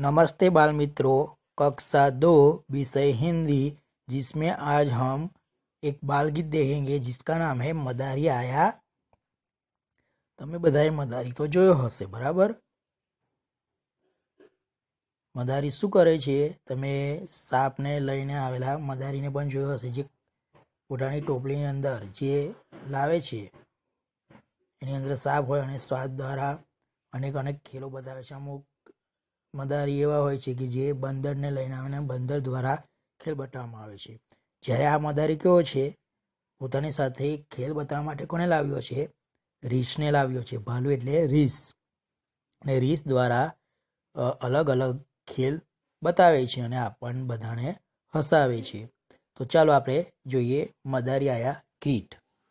नमस्ते बाल मित्रों, कक्षा 2 विषय हिंदी, जिसमें आज हम एक बाल गीत देखेंगे जिसका नाम है मदारी आया। તમે બધાએ મદારી તો જોયો હશે, બરાબર? મદારી શું કરે છે? તમે સાપને લઈને આવેલા મદારીને પણ જોયો હશે, જે પોતાની ટોપલીની અંદર જે લાવે છે એની અંદર સાપ હોય અને સ્વાદ દ્વારા અનેક ખેલો બતાવે છે। અમુક મદારી એવા હોય છે કે જે બંદરને લઈને આવીને બંદર દ્વારા ખેલ બતાવવામાં આવે છે। જ્યારે આ મદારી કેવો છે, પોતાની સાથે ખેલ બતાવવા માટે કોને લાવ્યો છે? રીંછને લાવ્યો છે। ભાલુ એટલે રીંછ, અને રીંછ દ્વારા અલગ અલગ ખેલ બતાવે છે અને આપણ બધાને હસાવે છે। તો ચાલો આપણે જોઈએ મદારી આયા ગીત।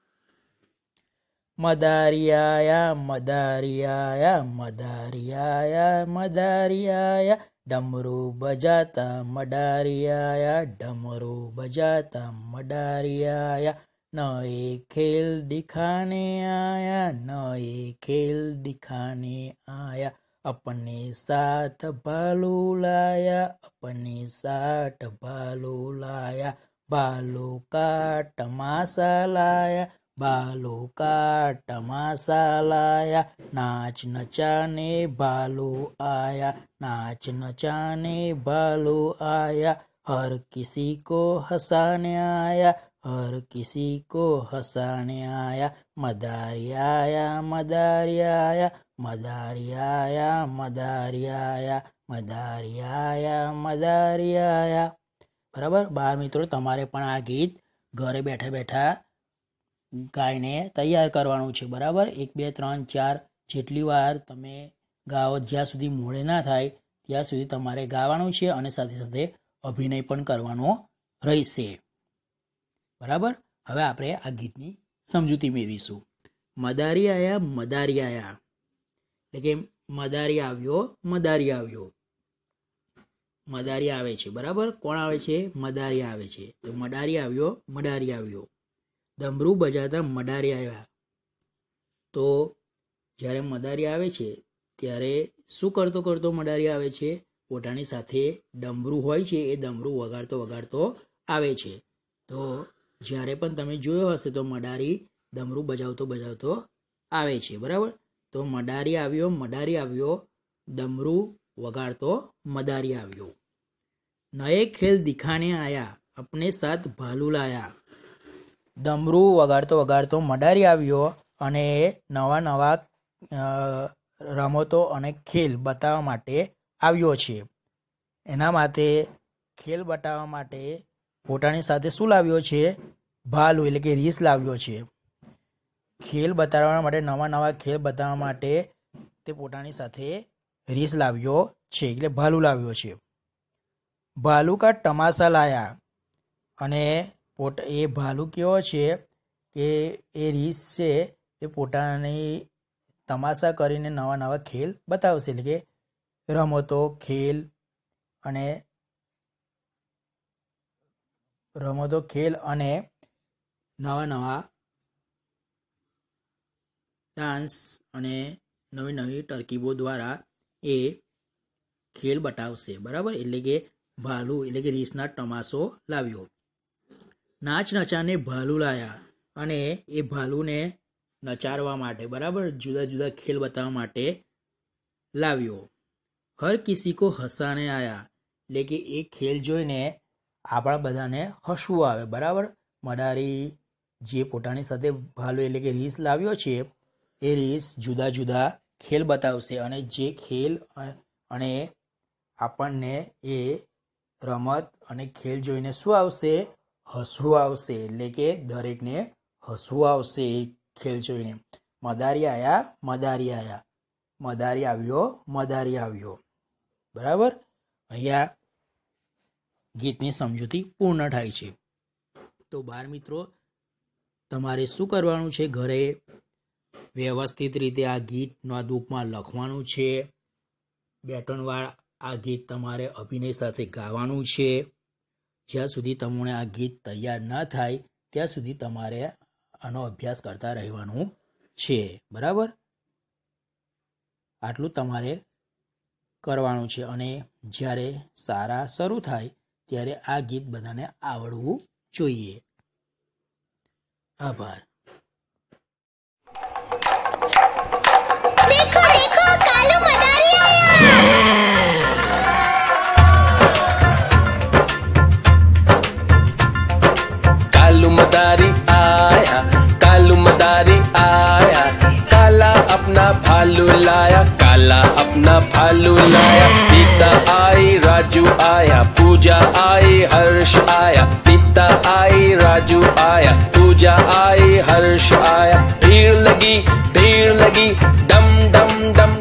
मदारी आया, मदारी आया, मदारी आया, मदारी आया, डमरू बजाता मदारी आया, डमरू बजाता मदारी आया, नए खेल दिखाने आया, नए खेल दिखाने आया, अपने साथ भालू लाया, अपने साथ भालू लाया, भालू का तमाशा लाया, भालू का तमाशा लाया, नाच नचाने भालू आया, नाच नचाने भालू आया, हर किसी को हंसाने आया, हर किसी को हंसाने आया, मदारी आया, मदारी आया, मदारी आया, मदारी आया, मदारी आया, मदारी आया। बराबर बाल मित्रों, तमारे पण आ गीत घरे बैठा बैठा गायने तैयार करवानुं छे। बराबर 1 2 3 4 જેટલી વાર તમે ગાઓ, જ્યાં સુધી મોડે ના થાય ત્યાં સુધી તમારે ગાવાનું છે અને સાથે સાથે અભિનય પણ કરવાનો રહેશે। બરાબર, હવે આપણે આ ગીતની સમજૂતી મેળવીશું। મદારી આયા, મદારી આયા એટલે કે મદારી આવ્યો, મદારી આવ્યો। મદારી આવે છે, બરાબર? કોણ આવે છે? મદારી આવે છે। તો મદારી આવ્યો, મદારી આવ્યો। ડમरू બજાતા મદારી આવ્યા। તો જ્યારે મદારી આવે છે ત્યારે શું કરતો કરતો મદારી આવે છે? પોતાની સાથે ડમરું હોય છે, એ ડમરું વગાડતો વગાડતો આવે છે। તો જ્યારે પણ તમે જોયો હશે તો મદારી ડમરું બજાવતો બજાવતો આવે છે, બરાબર? તો મદારી આવ્યો, ડમરું વગાડતો મદારી આવ્યો। નए खेल दिखाने आया, अपने साथ भालू लाया। ડમરું વગાડતો વગાડતો મદારી આવ્યો અને નવા નવા રમતો અને ખેલ બતાવવા માટે આવ્યો છે। એના માટે ખેલ બતાવવા માટે પોતાની સાથે શું લાવ્યો છે? ભાલુ એટલે કે રીંછ લાવ્યો છે। ખેલ બતાવવા માટે, નવા નવા ખેલ બતાવવા માટે તે પોતાની સાથે રીંછ લાવ્યો છે, એટલે ભાલુ લાવ્યો છે। ભાલુ કા તમાશા લાયા, અને એ ભાલુ કેવો છે કે એ રીંછ છે એ પોતાની તમાશા કરીને નવા નવા ખેલ બતાવશે, એટલે કે રમતો, ખેલ અને નવા નવા ડાન્સ અને નવી નવી તરકીબો દ્વારા એ ખેલ બતાવશે, બરાબર? એટલે કે ભાલુ એટલે કે રીંછના તમાશો લાવ્યો। નાચ નચાને ભાલુ લાયા, અને એ ભાલુને નચાડવા માટે, બરાબર, જુદા જુદા ખેલ બતાવવા માટે લાવ્યો। હર કિસી કો હસાને આયા એટલે કે એ ખેલ જોઈને આપણા બધાને હસવું આવે, બરાબર? મદારી જે પોતાની સાથે ભાલુ એટલે કે રીંછ લાવ્યો છે, એ રીંછ જુદા જુદા ખેલ બતાવશે, અને જે ખેલ અને આપણને એ રમત અને ખેલ જોઈને શું આવશે? હસવું આવશે, એટલે કે દરેકને હસવું આવશે એ ખેલ જોઈને। મદારી આયા, મદારી આયા, મદારી આવ્યો, મદારી આવ્યો। બરાબર, અહીંયા ગીતની સમજૂતી પૂર્ણ થાય છે। તો બાળ મિત્રો, તમારે શું કરવાનું છે? ઘરે વ્યવસ્થિત રીતે આ ગીત નોટબુકમાં લખવાનું છે। 2-3 વાર આ ગીત તમારે અભિનય સાથે ગાવાનું છે। જ્યાં સુધી તમને આ ગીત તૈયાર ન થાય ત્યાં સુધી તમારે આનો અભ્યાસ કરતા રહેવાનું છે, બરાબર? આટલું તમારે કરવાનું છે અને જ્યારે સારા શરૂ થાય ત્યારે આ ગીત બધાને આવડવું જોઈએ. આભાર. देखो देखो कालू मदारी आया. कालू मदारी आया, कालू मदारी आया, काला अपना भालू लाया, काला अपना भालू लाया. पीता आई राजू आया, पूजा आई हर्ष आया, पीता आई राजू आया, पूजा आई हर्ष आया. भीड़ लगी डम डम डम